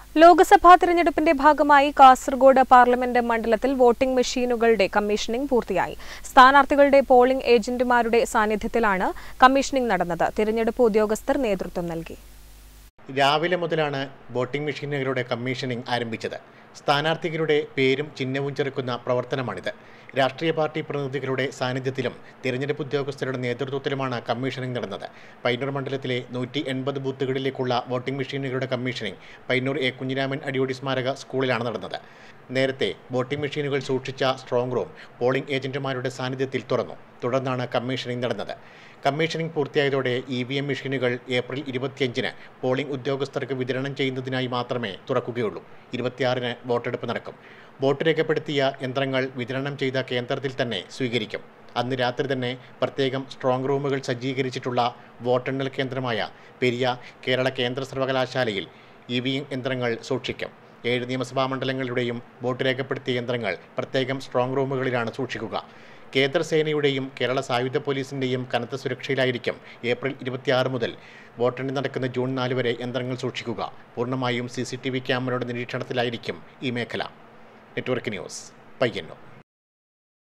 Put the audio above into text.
ലോക്സഭാ തിരഞ്ഞെടുപ്പിന്റെ ഭാഗമായി കാസർഗോഡ് പാർലമെന്റ് മണ്ഡലത്തിൽ വോട്ടിംഗ് മെഷീനുകളുടെ കമ്മീഷനിംഗ് പൂർത്തിയായി. സ്ഥാനാർത്ഥികളുടെ പോളിംഗ് ഏജന്റുമാരുടെ സാന്നിധ്യത്തിലാണ് കമ്മീഷനിംഗ് നടന്നത്. തിരഞ്ഞെടുപ്പ് ഉദ്യോഗസ്ഥർ നേതൃത്വം നൽകി. രാവിലെ മുതലാണ് വോട്ടിംഗ് മെഷീനുകളുടെ കമ്മീഷനിംഗ് ആരംഭിച്ചത്. സ്ഥാനാർത്ഥികളുടെ പേരും ചിഹ്നവും ചേർക്കുന്ന പ്രവർത്തനമാണിത്. രാഷ്ട്രീയ പാർട്ടി പ്രതിനിധികളുടെ സാന്നിധ്യത്തിലും തിരഞ്ഞെടുപ്പ് ഉദ്യോഗസ്ഥരുടെ നേതൃത്വത്തിലുമാണ് കമ്മീഷനിംഗ് നടന്നത്. പയ്യന്നൂർ മണ്ഡലത്തിലെ 180 ബൂത്തുകളിലേക്കുള്ള വോട്ടിംഗ് മെഷീനുകളുടെ കമ്മീഷനിംഗ് പയ്യന്നൂർ എ കുഞ്ഞിരാമൻ അടിയോടി സ്മാരക സ്കൂളിലാണ് നടന്നത്. നേരത്തെ വോട്ടിംഗ് മെഷീനുകൾ സൂക്ഷിച്ച സ്ട്രോങ് റൂം പോളിംഗ് ഏജന്റുമാരുടെ സാന്നിധ്യത്തിൽ തുറന്നു. തുടർന്നാണ് കമ്മീഷനിംഗ് നടന്നത്. കമ്മീഷനിംഗ് പൂർത്തിയായതോടെ EVM മെഷീനുകൾ ഏപ്രിൽ 25-ന് പോളിംഗ് ഉദ്യോഗസ്ഥർക്ക് വിതരണം ചെയ്യുന്നതിനായി മാത്രമേ തുറക്കുകയുള്ളൂ. 26-ന് വോട്ടെടുപ്പ് നടക്കും. വോട്ട് രേഖപ്പെടുത്തിയ യന്ത്രങ്ങൾ വിതരണം ചെയ്ത കേന്ദ്രത്തിൽ തന്നെ സ്വീകരിക്കും. അന്ന് രാത്രി തന്നെ പ്രത്യേകം സ്ട്രോങ് റൂമുകൾ സജ്ജീകരിച്ചിട്ടുള്ള വോട്ടെണ്ണൽ കേന്ദ്രമായ പെരിയ കേരള കേന്ദ്ര സർവകലാശാലയിൽ EVM യന്ത്രങ്ങൾ സൂക്ഷിക്കും. 7 നിയമസഭാ മണ്ഡലങ്ങളുടെയും വോട്ട് രേഖപ്പെടുത്തിയ യന്ത്രങ്ങൾ പ്രത്യേകം സ്ട്രോങ് റൂമുകളിലാണ് സൂക്ഷിക്കുക. കേന്ദ്രസേനയുടെയും കേരള സായുധ പോലീസിൻ്റെയും കനത്ത സുരക്ഷയിലായിരിക്കും ഏപ്രിൽ 26 മുതൽ വോട്ടെണ്ണൽ നടക്കുന്ന ജൂൺ 4 വരെ യന്ത്രങ്ങൾ സൂക്ഷിക്കുക. പൂർണ്ണമായും CCTV ക്യാമറയുടെ നിരീക്ഷണത്തിലായിരിക്കും ഈ മേഖല. Network news, Payyanur.